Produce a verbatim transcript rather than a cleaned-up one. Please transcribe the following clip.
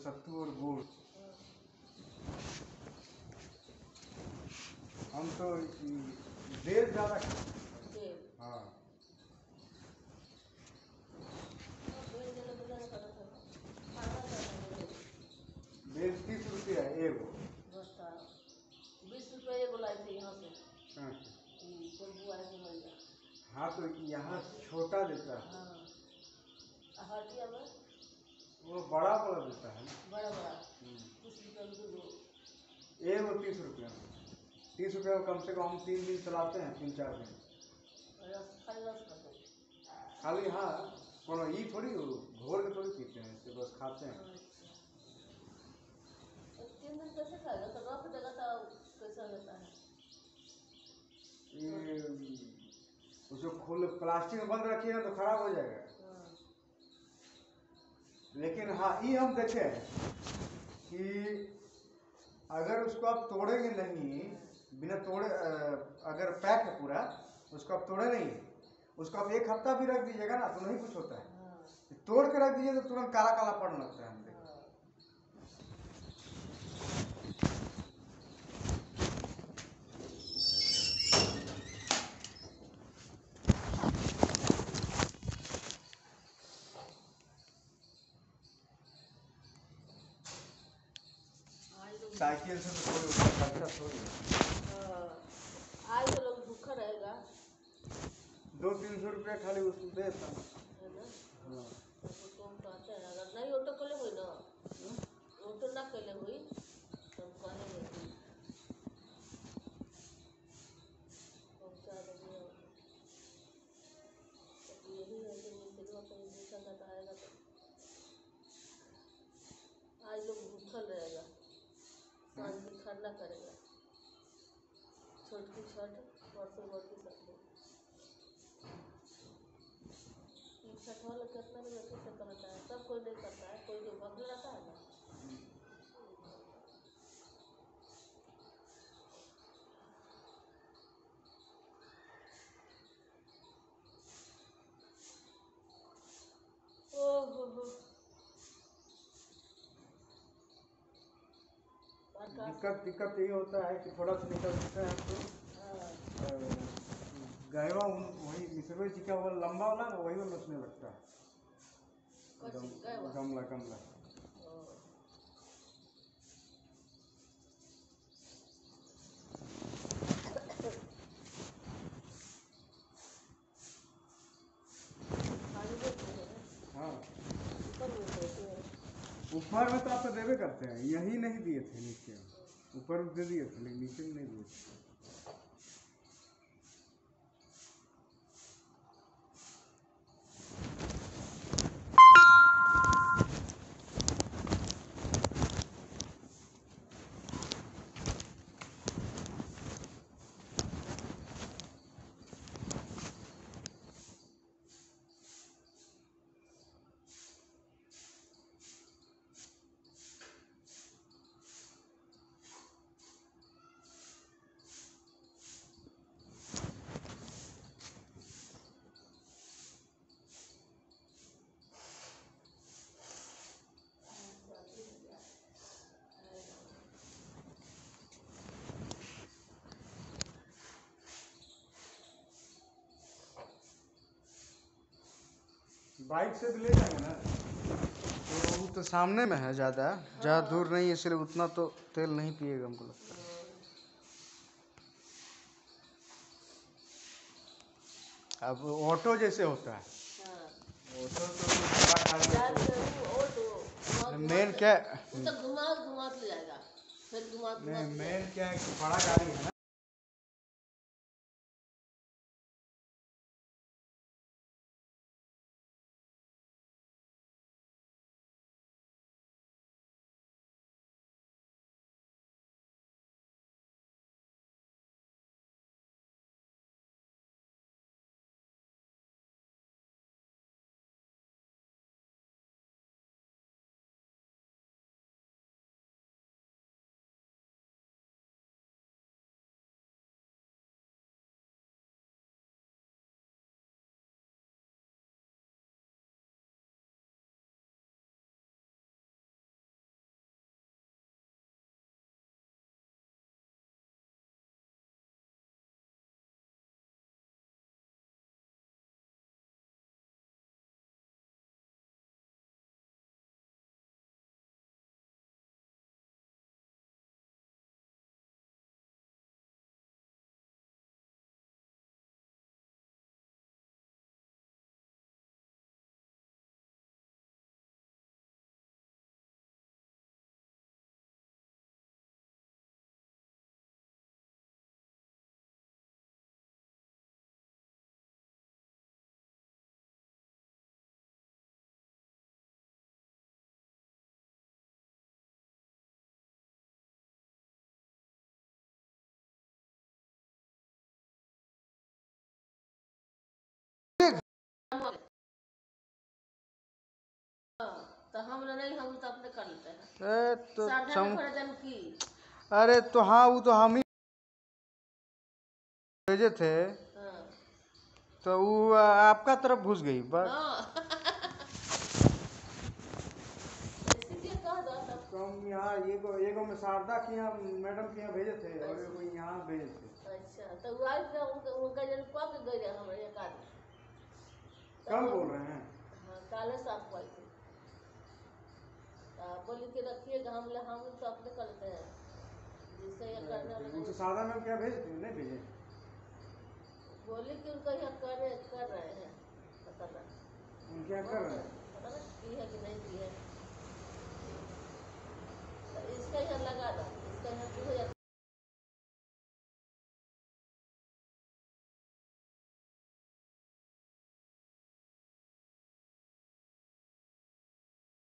सत्तू और गुड़। हम तो बेल ज़्यादा खाते हैं। हाँ बेल तीस रुपया है एगो। बीस रुपये एगो लाई थी यहाँ से। हाँ तो हाँ तो यहाँ छोटा देता है। हाँ हटिया में वो बड़ा बड़ा देता है ना। बड़ा बड़ा तीस रुपये में दो एगो तीस रुपया में। तीस रुपये में कम से कम हम तीन दिन चलाते हैं, तीन चार दिन। खाली रस खाते खाली हाँ कोनो ये थोड़ी घोर के थोड़ी पीते हैं, इसे बस खाते हैं। तीन दिन कैसे खाएगा? तो रख देगा तो कैसा रहता है? ये उसको खोल प्लास्टिक में बंद रखिएगा तो खराब हो जाएगा। लेकिन हाँ ये हम देखे हैं कि अगर उसको आप तोड़ेंगे नहीं, बिना तोड़े अगर पैक है पूरा, उसको आप तोड़े नहीं, उसको आप एक हफ्ता भी रख दीजिएगा ना तो नहीं कुछ होता है। तोड़ के रख दीजिए तो तुरंत काला काला पड़ने लगता है। हम देखें साइकिल से तो कोई उसका खर्चा थोड़ी है। आज तो लोग भूखा रहेगा। दो तीन सौ रुपया खाली उसको देता है ना। हाँ तो कहते हैं अगर नहीं ऑटो कले हुई ना, ऑटो ना कले हुई तब कहेंगे पहुँचा देंगे। यही है कि मिस्त्री कहीं दूसरा का आएगा तो आज लोग भूखल रहेगा, सांझ में खरना करेगा। छोटकी छठ परसों बड़की सब्जी छठ वाला कितना भी अच्छे से करता है, सब कोई नहीं करता है, कोई तो भक्त रहता है ना। ओहो हो दिक्कत दिक्कत ये होता है कि थोड़ा सा निकलते हैं तो गहवा वही मिसरवे जी का वो लंबा वाला ना वही वाला उसमें लगता है गमला गमला। हाँ ऊपर में तो आप तो देवे करते हैं, यही नहीं दिए थे नीचे, ऊपर दे दिए थे लेकिन नीचे में नहीं दिए थे। बाइक से भी ले जाएंगे ना तो वो तो सामने में है ज़्यादा, ज़्यादा दूर नहीं है, इसलिए उतना तो तेल नहीं पिएगा हमको लगता है। अब ऑटो जैसे होता है, ऑटो तो मेन क्या घुमा घुमा ले जाएगा, फिर घुमा मेन क्या है कि बड़ा गाड़ी है ना। तो हम नहीं, हम तो अपने कर लेते हैं। ए, तो साढ़े सम... में भरे जन की अरे तो हाँ वो तो हम ही भेजे थे, हाँ तो वो आपका तरफ घुस गई बस। हाँ इसीलिए कह दो तब। तो हम यहाँ ये को ये को में शारदा के यहाँ मैडम के यहाँ भेजे थे और ये को यहाँ भेजे थे। अच्छा तो वो आज का उनका उनका जन कब गए रहे हमारे एक आदमी कम बोल रहे हैं। हाँ काले साफ पाई थी। बोली कि रखिएगा, हम ले हम तो अपने करते हैं जिससे ये करने वाला उनसे नहीं। शारदा मैम क्या भेजे थे, नहीं भेजे? बोली कि उनका यहाँ कर कर रहे हैं, पता ना उनके यहाँ कर रहे हैं। पता ना की है कि नहीं की है। तो इसका यहाँ लगा दो, इसका यहाँ दो हजार